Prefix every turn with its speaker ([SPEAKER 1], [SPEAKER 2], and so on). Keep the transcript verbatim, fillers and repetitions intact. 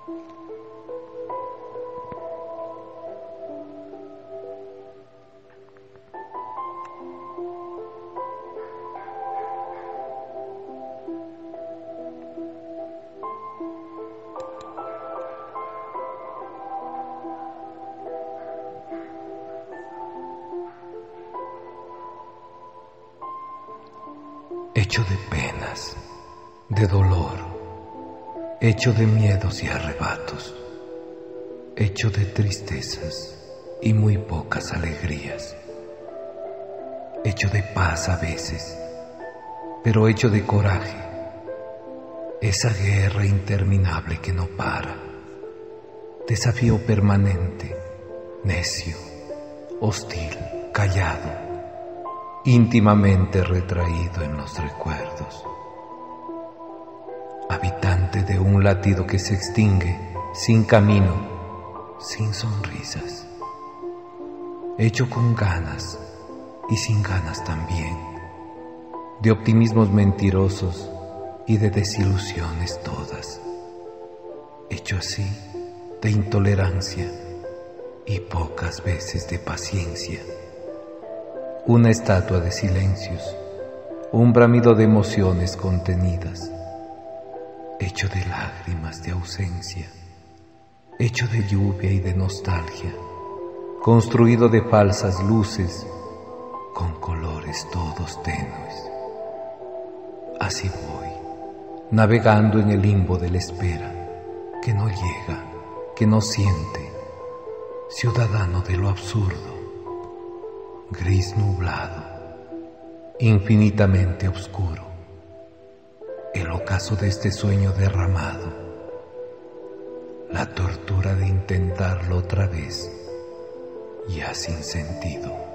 [SPEAKER 1] Hecho de penas, de dolor, hecho de miedos y arrebatos, hecho de tristezas y muy pocas alegrías, hecho de paz a veces, pero hecho de coraje, esa guerra interminable que no para, desafío permanente, necio, hostil, callado, íntimamente retraído en los recuerdos, habitante de un latido que se extingue sin camino, sin sonrisas, hecho con ganas y sin ganas también, de optimismos mentirosos y de desilusiones todas, hecho así de intolerancia y pocas veces de paciencia. Una estatua de silencios, un bramido de emociones contenidas, hecho de lágrimas de ausencia, hecho de lluvia y de nostalgia, construido de falsas luces, con colores todos tenues. Así voy, navegando en el limbo de la espera, que no llega, que no siente, ciudadano de lo absurdo, gris nublado, infinitamente oscuro, el ocaso de este sueño derramado, la tortura de intentarlo otra vez, ya sin sentido.